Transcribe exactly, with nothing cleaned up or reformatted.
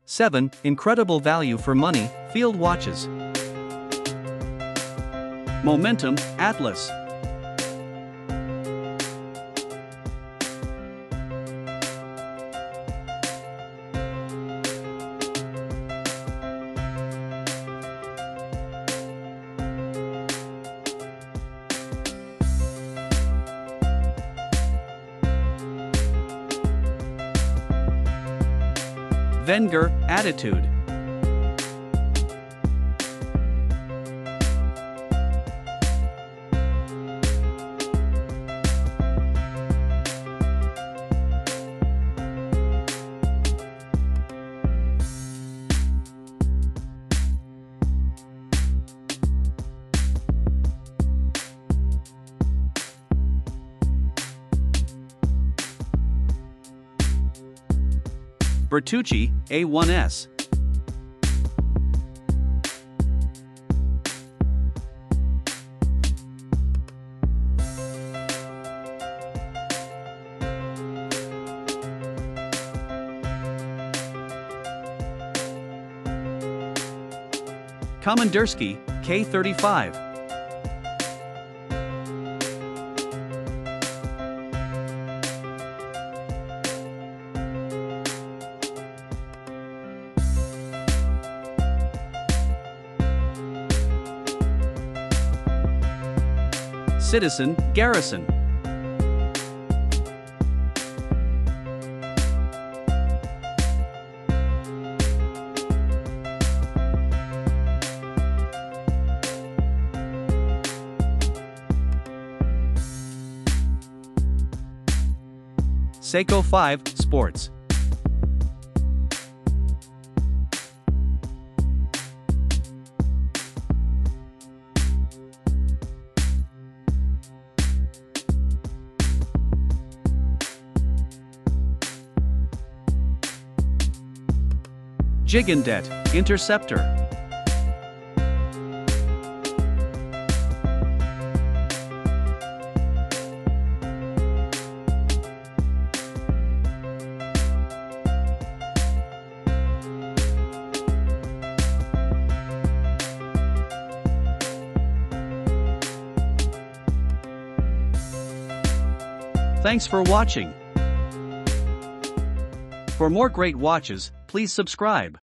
seven. Incredible value for money, field watches. Momentum, Atlas. Wenger, Attitude. Bertucci, A one S. Komandirsky, K thirty-five. Citizen, Garrison. Seiko five, Sports. Gigandet, Interceptor. Thanks for watching. For more great watches, please subscribe.